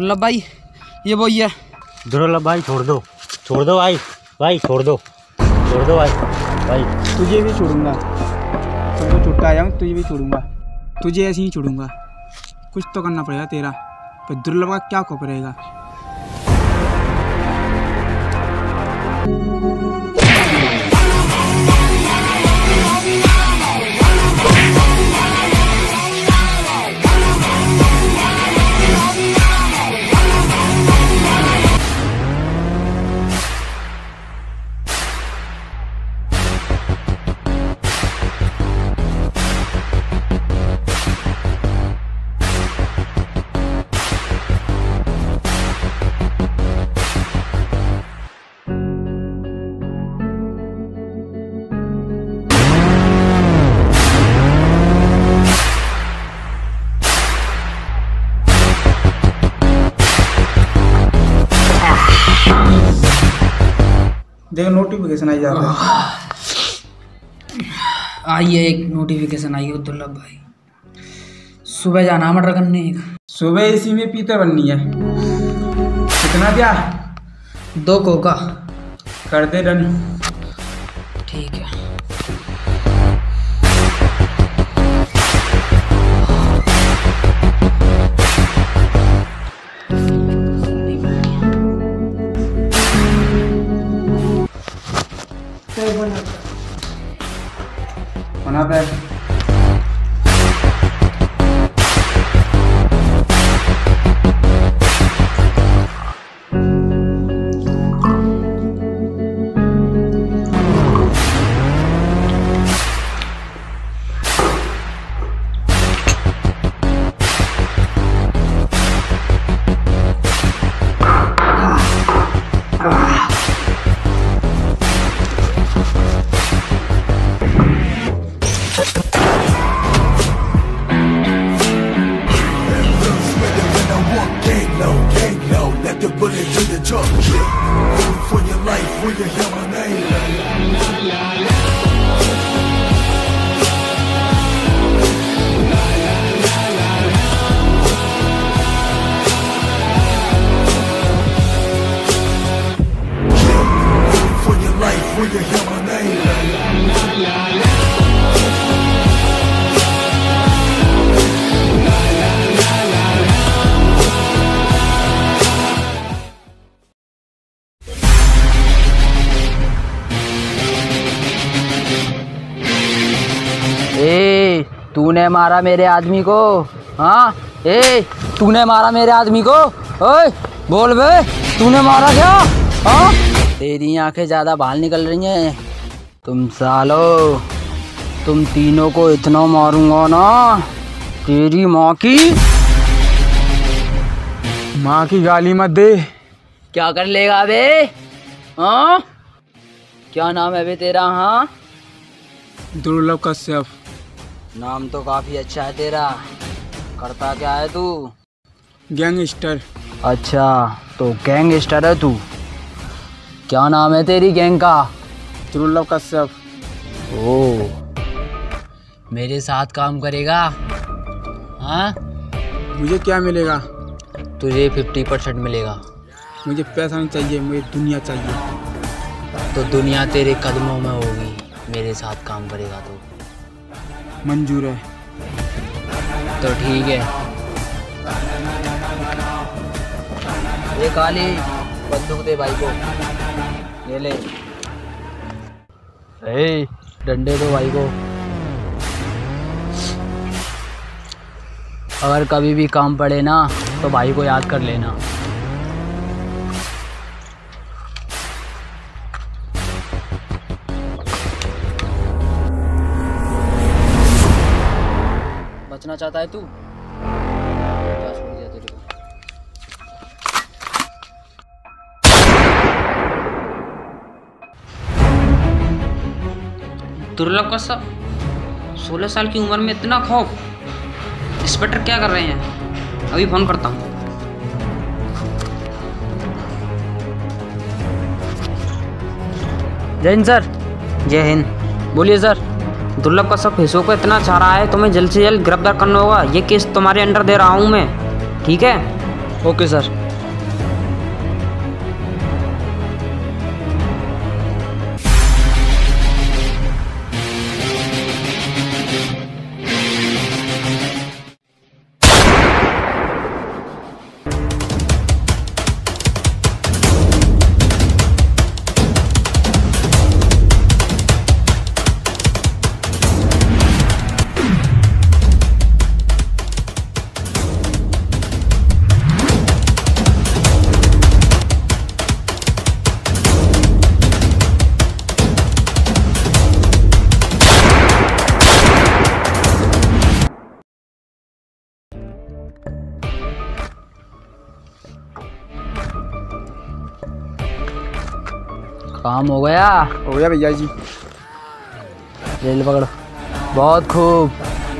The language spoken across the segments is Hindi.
दुर्लभ भाई ये वही है। दुर्लभ भाई छोड़ दो भाई, छोड़ दो भाई। तुझे भी छोड़ूंगा, तुमको छुट्टा आया हूँ, तुझे भी छोड़ूंगा, तुझे ऐसे ही छोड़ूंगा। कुछ तो करना पड़ेगा तेरा, पर दुर्लभ का क्या खौफ रहेगा। देखो नोटिफिकेशन आई जाता है। आइए एक नोटिफिकेशन आई है दुर्लभ भाई, सुबह जाना मर्डर करने। सुबह इसी में पीते बननी है। कितना दिया? 2 कोका। कर दे डन। ठीक है। बना पे तूने मारा मेरे आदमी को? हाँ तूने मारा मेरे आदमी को? ओए बोल बे, तूने मारा क्या? हाँ तेरी आंखें ज़्यादा बाहर निकल रही हैं। तुम सालो, तुम तीनों को इतना मारूंगा ना, तेरी माँ की गाली मत दे। क्या कर लेगा बे? हाँ क्या नाम है बे तेरा? हाँ दुर्लभ कश्यप। नाम तो काफी अच्छा है तेरा। करता क्या है तू? गैंगस्टर। अच्छा तो गैंगस्टर है तू। क्या नाम है तेरी गैंग का? दुर्लभ कश्यप। ओ मेरे साथ काम करेगा? हाँ मुझे क्या मिलेगा? तुझे 50% मिलेगा। मुझे पैसा नहीं चाहिए, मुझे दुनिया चाहिए। तो दुनिया तेरे कदमों में होगी, मेरे साथ काम करेगा तो। मंजूर है। तो ठीक है। ये काली बंदूक दे भाई को। ये ले। डंडे दो भाई को। अगर कभी भी काम पड़े ना तो भाई को याद कर लेना। बचना चाहता है तू? क्या छोड़ दिया तेरे को? दुर्लभ कश्यप, 16 साल की उम्र में इतना खौफ? इंस्पेक्टर क्या कर रहे हैं? अभी फोन करता हूँ। जय हिंद सर। जय हिंद। बोलिए सर। दुर्लभ कश्यप फेसों को इतना चाह रहा है, तुम्हें जल्द से जल्द गिरफ्तार करना होगा। ये केस तुम्हारे अंडर दे रहा हूँ मैं, ठीक है? Okay sir. काम हो गया। हो गया भैया जी। रेल पकड़। बहुत खूब।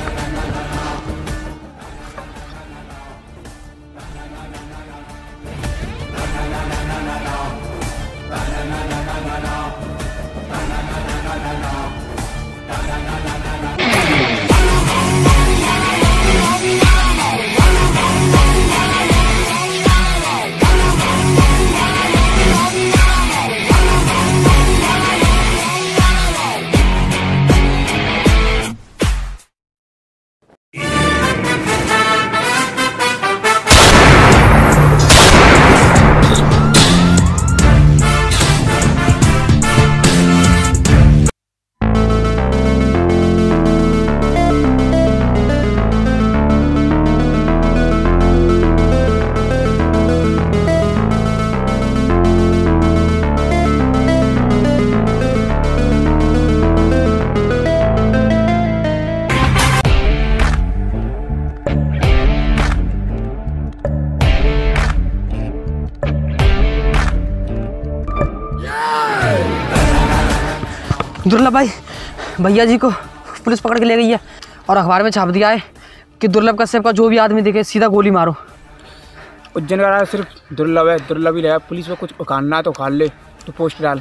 दुर्लभ भाई, भैया जी को पुलिस पकड़ के ले गई है और अखबार में छाप दिया है कि दुर्लभ कश्यप का जो भी आदमी दिखे सीधा गोली मारो। उज्जैन का सिर्फ दुर्लभ है, दुर्लभ ही रहेगा। पुलिस को कुछ उखाड़ना है तो उखाड़ ले। तो पोस्ट डाल,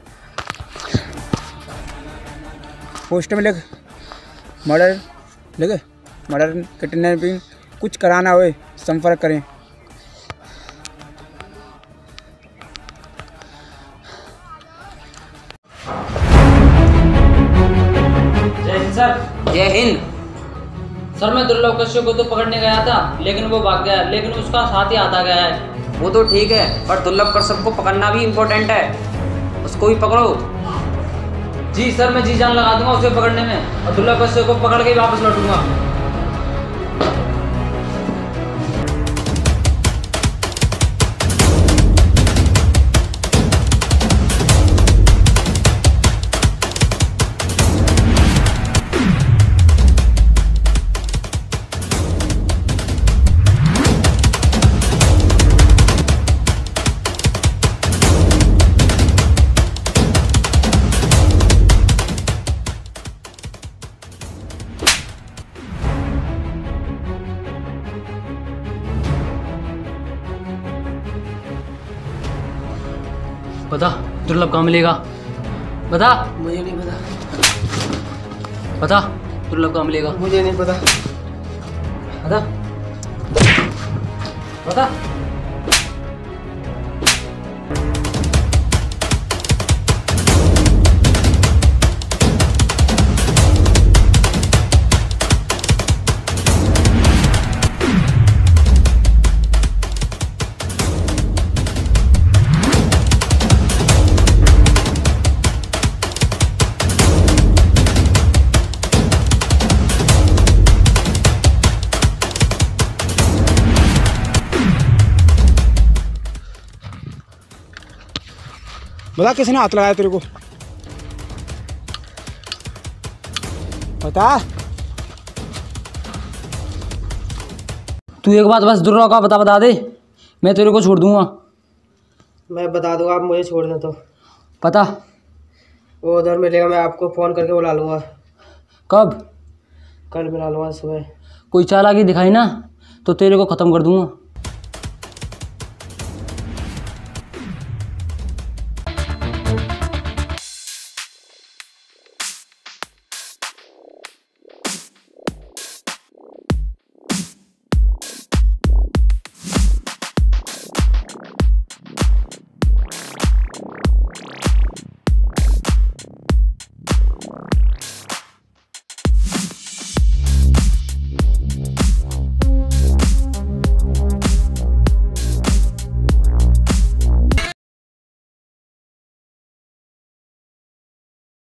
पोस्ट में लिख मर्डर, लिखे मर्डर किडनैपिंग, कुछ कराना हो संपर्क करें। सर जय हिंद। सर मैं दुर्लभ कश्यप को तो पकड़ने गया था लेकिन वो भाग गया, लेकिन उसका साथी आता गया है। वो तो ठीक है पर दुर्लभ कश्यप को पकड़ना भी इम्पोर्टेंट है, उसको भी पकड़ो। जी सर, मैं जी जान लगा दूंगा उसे पकड़ने में और दुर्लभ कश्यप को पकड़ के ही वापस लौटूंगा। बता दुर्लभ कहाँ मिलेगा? बता। मुझे नहीं पता। बता दुर्लभ कहाँ मिलेगा? मुझे नहीं पता। बता बता। बता किसने हाथ लगाया तेरे को? बता। तू एक बात बस दुर्लभ का बता दे, मैं तेरे को छोड़ दूंगा। मैं बता दूंगा, आप मुझे छोड़ दें तो। पता वो उधर मिलेगा, मैं आपको फ़ोन करके बुला लूँगा। कब? कल बुला लूँगा सुबह। कोई चालाकी दिखाई ना तो तेरे को ख़त्म कर दूंगा।